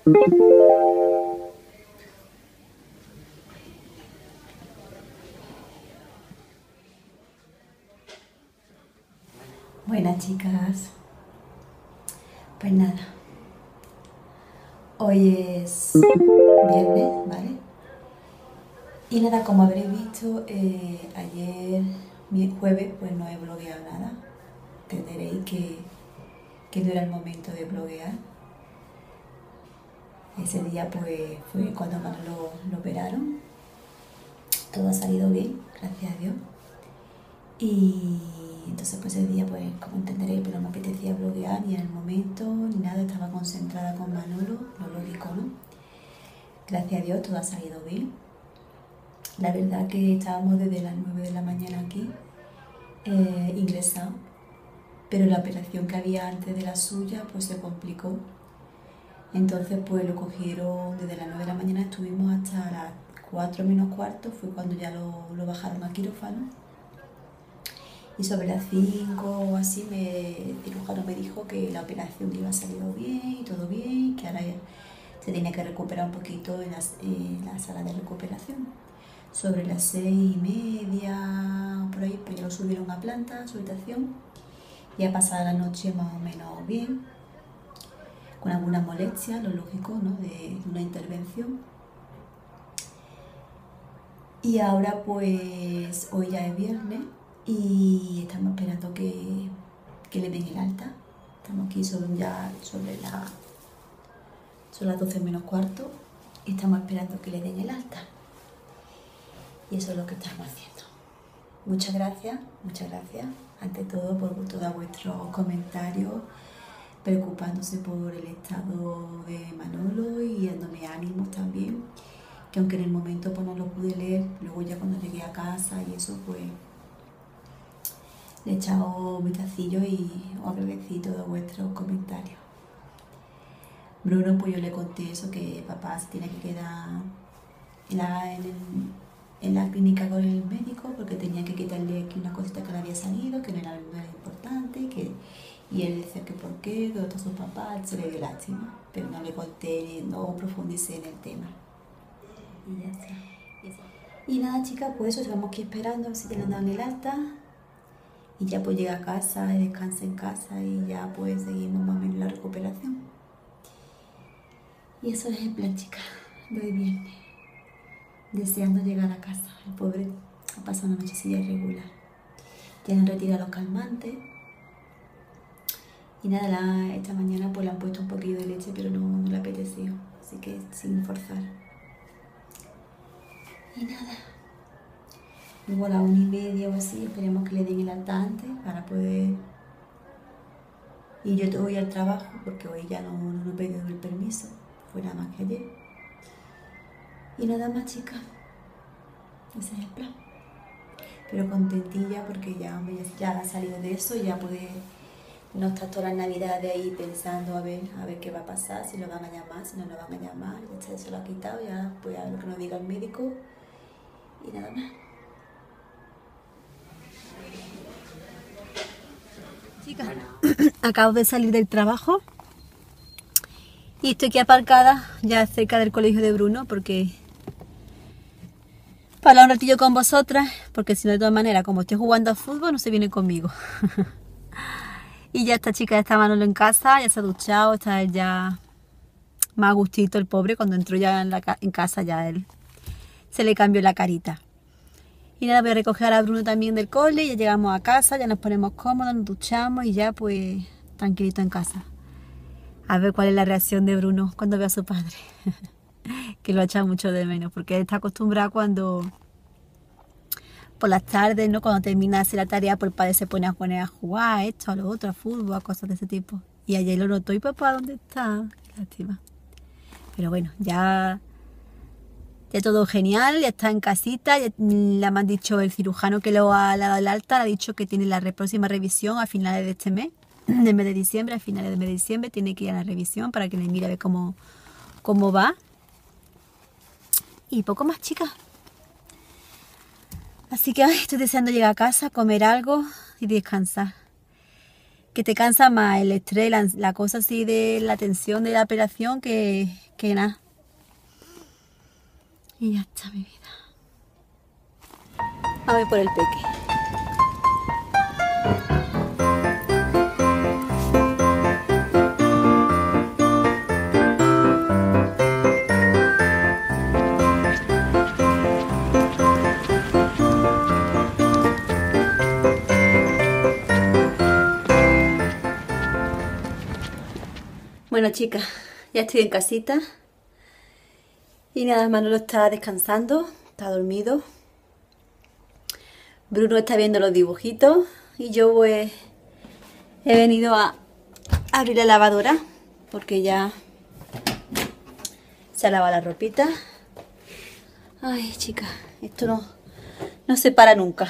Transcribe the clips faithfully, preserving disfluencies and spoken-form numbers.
Buenas chicas, pues nada, hoy es viernes, ¿vale? Y nada, como habréis visto, eh, ayer, mi jueves, pues no he blogueado nada. Entenderéis que, que no era el momento de bloguear. Ese día pues fue cuando Manolo lo operaron. Todo ha salido bien, gracias a Dios. Y entonces pues ese día, pues como entenderéis, pero no me apetecía bloguear ni en el momento, ni nada, estaba concentrada con Manolo, lo lógico, ¿no? Gracias a Dios todo ha salido bien. La verdad que estábamos desde las nueve de la mañana aquí, eh, ingresados, pero la operación que había antes de la suya pues se complicó. Entonces pues lo cogieron desde las nueve de la mañana, estuvimos hasta las cuatro menos cuarto, fue cuando ya lo, lo bajaron a quirófano. Y sobre las cinco o así me, el cirujano me dijo que la operación iba a salir bien y todo bien, que ahora se tenía que recuperar un poquito en, las, en la sala de recuperación. Sobre las seis y media, por ahí, pues ya lo subieron a planta, a su habitación, y ha pasado la noche más o menos bien, con algunas molestias, lo lógico, ¿no?, de una intervención. Y ahora pues hoy ya es viernes y estamos esperando que, que le den el alta. Estamos aquí sobre, ya sobre, la, sobre las doce menos cuarto y estamos esperando que le den el alta. Y eso es lo que estamos haciendo. Muchas gracias, muchas gracias, ante todo por todos vuestros comentarios, preocupándose por el estado de Manolo y dándome ánimos también, que aunque en el momento pues no lo pude leer, luego ya cuando llegué a casa y eso pues le he echado un vistacillo y os agradecí todos vuestros comentarios. Bruno, pues yo le conté eso, que papá se tiene que quedar en la, en el, en la clínica con el médico porque tenía que quitarle aquí una cosita que le había salido, que no era, no era importante, que, y él decía que por qué, que otro su papá, se le dio lástima, pero no le conté, no profundicé en el tema. Y ya está. Y nada chicas, pues eso, estamos aquí esperando a ver si te le dan el alta y ya pues llega a casa y descansa en casa y ya pues seguimos más o menos la recuperación. Y eso es el plan, chicas, de hoy viernes, deseando llegar a casa. El pobre ha pasado una nochecilla irregular. Ya han retirado los calmantes y nada, la, esta mañana pues le han puesto un poquillo de leche, pero no, no le ha apetecido, así que sin forzar. Y nada, luego a la una y media o así esperemos que le den el alta antes para poder ir yo hoy al trabajo, porque hoy ya no, no, no he pedido el permiso, fue nada más que ayer. Y nada más chicas, ese es el plan. Pero contentilla porque ya, hombre, ya ha salido de eso, ya puede no estar todas las navidades ahí pensando a ver, a ver qué va a pasar, si lo van a llamar, si no lo van a llamar, ya se lo ha quitado, ya pues a lo que nos diga el médico y nada más. Chicas, acabo de salir del trabajo y estoy aquí aparcada ya cerca del colegio de Bruno porque para hablar un ratillo con vosotras, porque si no de todas maneras como estoy jugando a fútbol no se viene conmigo. Y ya esta chica ya está Manolo en casa, ya se ha duchado, está él ya más a gustito, el pobre, cuando entró ya en, la, en casa ya él se le cambió la carita. Y nada, voy a recoger a Bruno también del cole, ya llegamos a casa, ya nos ponemos cómodos, nos duchamos y ya pues tranquilito en casa. A ver cuál es la reacción de Bruno cuando ve a su padre, que lo echa mucho de menos, porque él está acostumbrado cuando por las tardes, ¿no?, cuando termina de hacer la tarea, pues el padre se pone a poner a jugar a esto, a lo otro, a fútbol, a cosas de ese tipo. Y ayer lo notó, ¿y papá dónde está? Qué lástima. Pero bueno, ya... Ya todo genial, ya está en casita, ya le han dicho el cirujano que lo ha dado el alta, le ha dicho que tiene la próxima revisión a finales de este mes, del mes de diciembre, a finales del mes de diciembre, tiene que ir a la revisión para que le mire a ver cómo, cómo va. Y poco más, chicas. Así que ay, estoy deseando llegar a casa, comer algo y descansar. que te cansa más el estrés, la, la cosa así de la tensión de la operación que, que nada. Y ya está mi vida. A ver por el peque. Bueno, chicas, ya estoy en casita. Y nada, Manolo está descansando, está dormido. Bruno está viendo los dibujitos. Y yo pues he venido a abrir la lavadora porque ya se ha lavado la ropita. Ay, chicas, esto no, no se para nunca.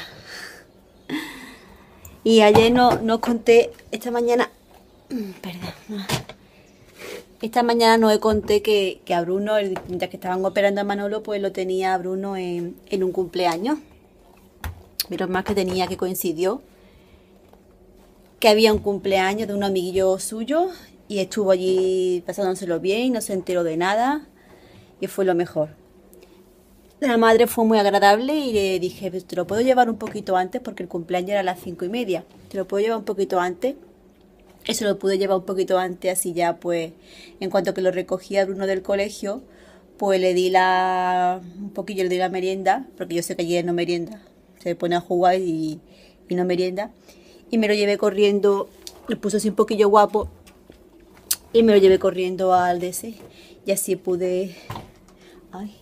Y ayer no, no os conté, esta mañana, perdón, esta mañana no os conté que, que a Bruno, el, ya que estaban operando a Manolo, pues lo tenía a Bruno en, en un cumpleaños. Pero más que tenía que coincidió que había un cumpleaños de un amiguillo suyo y estuvo allí pasándoselo bien, no se enteró de nada y fue lo mejor. La madre fue muy agradable y le dije, te lo puedo llevar un poquito antes porque el cumpleaños era a las cinco y media. Te lo puedo llevar un poquito antes. Eso lo pude llevar un poquito antes, así ya pues en cuanto que lo recogía Bruno del colegio, pues le di la un poquillo le di la merienda, porque yo sé que allí no merienda, se pone a jugar y, y no merienda. Y me lo llevé corriendo, le puso así un poquillo guapo y me lo llevé corriendo al D C y así pude... Ay.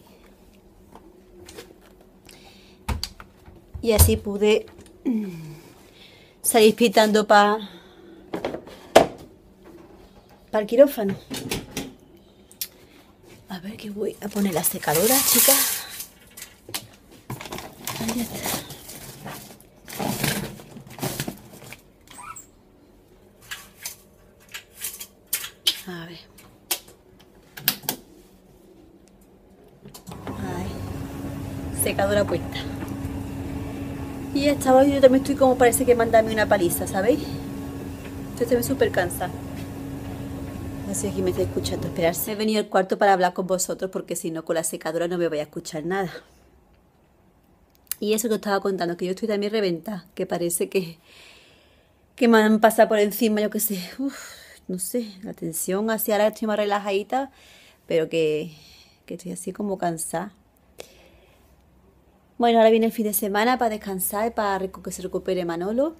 Y así pude salir pitando para pa el quirófano. A ver que voy a poner la secadora, chicas. Ahí está. A ver. Ahí. Secadora puesta. Y ya estaba, yo también estoy como parece que mandarme una paliza, ¿sabéis? Estoy también súper cansada. No sé si me estáis escuchando, esperarse. He venido al cuarto para hablar con vosotros porque si no con la secadora no me voy a escuchar nada. Y eso que os estaba contando, que yo estoy también reventada, que parece que, que me han pasado por encima, yo qué sé, uf, no sé, la tensión hacia ahora estoy más relajadita, pero que, que estoy así como cansada. Bueno, ahora viene el fin de semana para descansar y para que se recupere Manolo.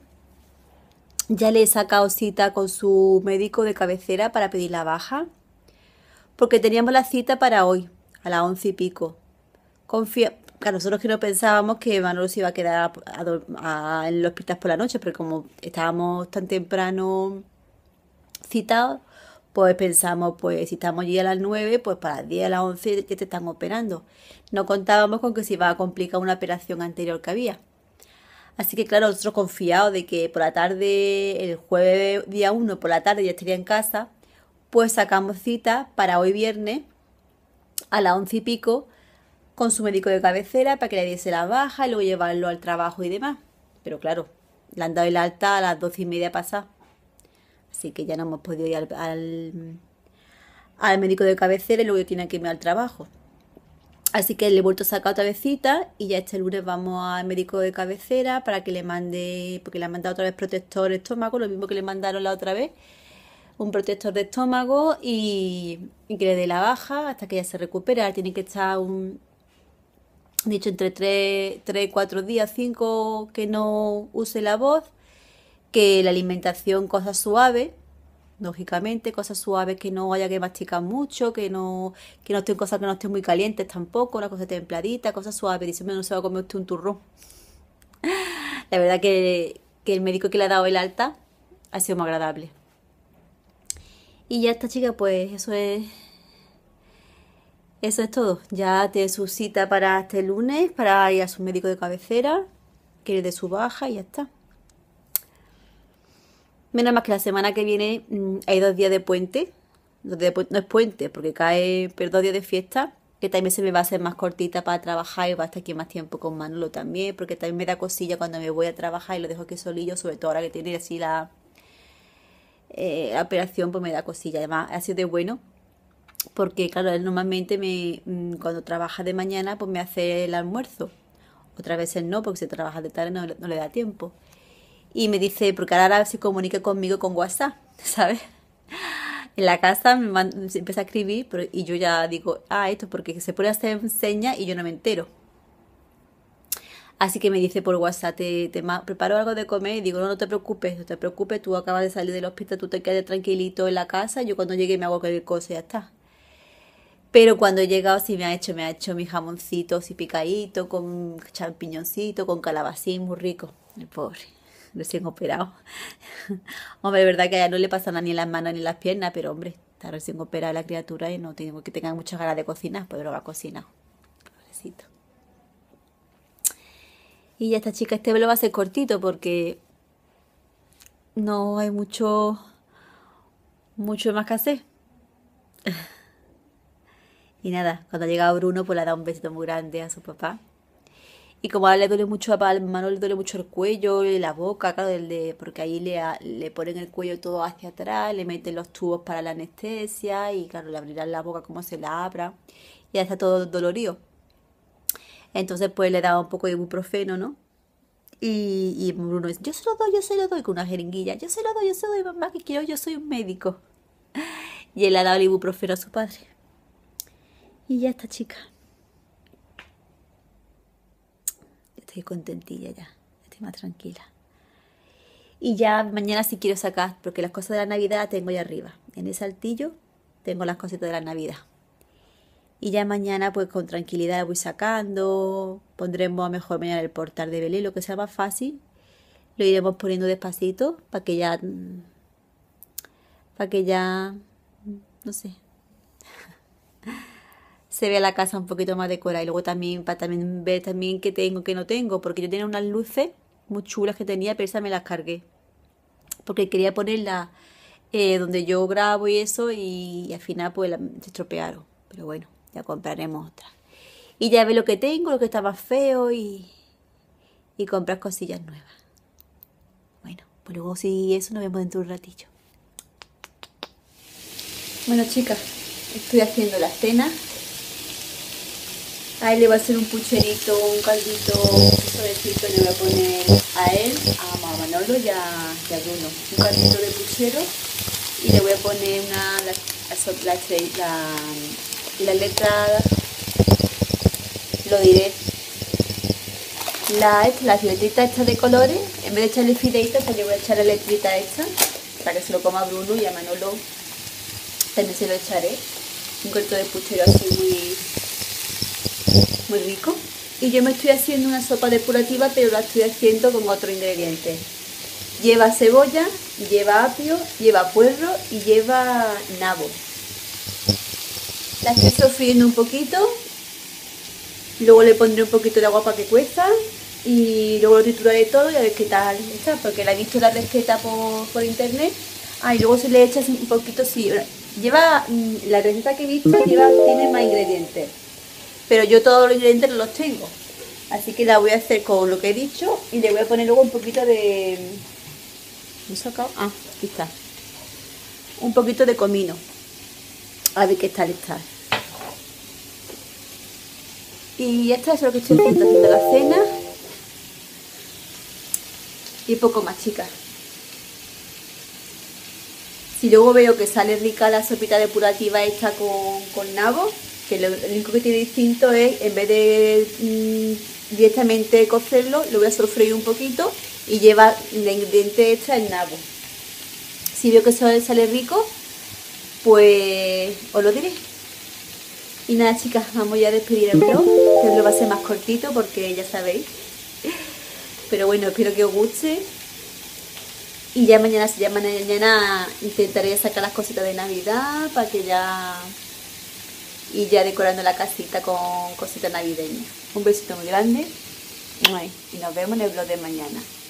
Ya le he sacado cita con su médico de cabecera para pedir la baja, porque teníamos la cita para hoy, a las once y pico. Confía, claro, nosotros que no pensábamos que Manolo se iba a quedar a, a, a, en el hospital por la noche, pero como estábamos tan temprano citados, pues pensamos, pues si estamos allí a las nueve, pues para las diez, a las once que te están operando. No contábamos con que se iba a complicar una operación anterior que había. Así que claro, nosotros confiados de que por la tarde, el jueves día uno, por la tarde ya estaría en casa, pues sacamos cita para hoy viernes a las once y pico con su médico de cabecera para que le diese la baja y luego llevarlo al trabajo y demás. Pero claro, le han dado el alta a las doce y media pasadas. Así que ya no hemos podido ir al, al, al médico de cabecera y luego tiene que irme al trabajo. Así que le he vuelto a sacar otra vez cita y ya este lunes vamos al médico de cabecera para que le mande, porque le han mandado otra vez protector de estómago, lo mismo que le mandaron la otra vez, un protector de estómago y, y que le dé la baja hasta que ella se recupere. Ahora tiene que estar un, dicho entre tres, cuatro días, cinco que no use la voz, que la alimentación cosas suaves, lógicamente, cosas suaves, que no haya que masticar mucho, que no que no estén cosas que no estén muy calientes tampoco, una cosa templadita, cosas suaves. Dice, no se va a comer usted un turrón. La verdad que, que el médico que le ha dado el alta ha sido muy agradable. Y ya esta chica, pues eso es eso es todo. Ya tiene su cita para este lunes, para ir a su médico de cabecera, que le dé su baja y ya está. Menos más que la semana que viene mmm, hay dos días de puente. No es puente, porque cae, pero dos días de fiesta, que también se me va a hacer más cortita para trabajar y va a estar aquí más tiempo con Manolo también, porque también me da cosilla cuando me voy a trabajar y lo dejo aquí solillo, sobre todo ahora que tiene así la, eh, la operación pues me da cosilla. Además ha sido de bueno porque claro, él normalmente me, mm, cuando trabaja de mañana pues me hace el almuerzo. Otras veces no, porque si trabaja de tarde no, no le da tiempo. Y me dice, porque ahora se comunica conmigo con WhatsApp, ¿sabes? En la casa me manda, se empieza a escribir pero, y yo ya digo, ah, esto porque se pone a hacer señas y yo no me entero. Así que me dice por WhatsApp, te, te preparo algo de comer y digo, no, no te preocupes, no te preocupes, tú acabas de salir del hospital, tú te quedes tranquilito en la casa, yo cuando llegue me hago cualquier cosa y ya está. Pero cuando he llegado sí me ha hecho, me ha hecho mi jamoncito así picadito, con champiñoncito, con calabacín, muy rico. El pobre, recién operado. Hombre, es verdad que a ella no le pasa nada ni en las manos ni en las piernas, pero hombre, está recién operada la criatura y no tengo que tenga muchas ganas de cocinar, pues lo va a cocinar. Pobrecito. Y ya esta chica, este velo va a ser cortito porque no hay mucho, mucho más que hacer. Y nada, cuando ha llegado Bruno, pues le ha dado un besito muy grande a su papá. Y como ahora le duele mucho a Manuel, le duele mucho el cuello y la boca, claro, el de, porque ahí le, le ponen el cuello todo hacia atrás, le meten los tubos para la anestesia y claro, le abrirán la boca como se la abra. Y ya está todo dolorido. Entonces pues le daba un poco de ibuprofeno, ¿no? Y, y Bruno dice, yo se lo doy, yo se lo doy con una jeringuilla. Yo se lo doy, yo se lo doy, mamá, que quiero, yo soy un médico. Y él le ha dado el ibuprofeno a su padre. Y ya está, chica. Estoy contentilla ya, estoy más tranquila. Y ya mañana sí quiero sacar, porque las cosas de la Navidad las tengo ahí arriba. En ese altillo tengo las cositas de la Navidad. Y ya mañana pues con tranquilidad la voy sacando. Pondremos a mejor mañana el portal de Belén, lo que sea más fácil. Lo iremos poniendo despacito para que ya... Para que ya... No sé... se vea la casa un poquito más decorada. Y luego también para también ver también qué tengo, qué no tengo. Porque yo tenía unas luces muy chulas que tenía, pero esas me las cargué. Porque quería ponerlas eh, donde yo grabo y eso. Y, y al final pues se estropearon. Pero bueno, ya compraremos otra. Y ya ve lo que tengo, lo que está más feo y, y comprar cosillas nuevas. Bueno, pues luego si eso nos vemos dentro de un ratillo. Bueno, chicas, estoy haciendo la cena. Ahí le voy a hacer un pucherito, un caldito suavecito, le voy a poner a él, a Manolo y a, y a Bruno. Un caldito de puchero y le voy a poner una, la, la, la, la letra, lo diré, la, la filetita esta de colores, en vez de echarle fideitas, le voy a echar la letrita esta, para que se lo coma a Bruno y a Manolo también se lo echaré. Un caldito de puchero así muy... muy rico. Y yo me estoy haciendo una sopa depurativa, pero la estoy haciendo con otro ingrediente. Lleva cebolla, lleva apio, lleva puerro y lleva nabo. La estoy sofriendo un poquito, luego le pondré un poquito de agua para que cueza y luego lo trituraré todo y a ver qué tal está, porque la he visto la receta por, por internet. Ah, y luego se le echa un poquito, sí, lleva, la receta que he visto lleva, tiene más ingredientes. Pero yo todos los ingredientes no los tengo. Así que la voy a hacer con lo que he dicho. Y le voy a poner luego un poquito de... ¿Me he sacado? Ah, aquí está. Un poquito de comino. A ver qué tal está. Y esto es lo que estoy haciendo. Haciendo la cena. Y poco más, chicas. Si luego veo que sale rica la sopita depurativa esta con, con nabo, que lo único que tiene distinto es, en vez de mmm, directamente cocerlo, lo voy a sofreír un poquito y lleva de ingrediente extra el nabo. Si veo que eso sale rico, pues os lo diré. Y nada, chicas, vamos ya a despedir el vlog. El vlog va a ser más cortito porque ya sabéis. Pero bueno, espero que os guste. Y ya mañana, ya mañana intentaré sacar las cositas de Navidad para que ya... y ya decorando la casita con cositas navideñas. Un besito muy grande y nos vemos en el vlog de mañana.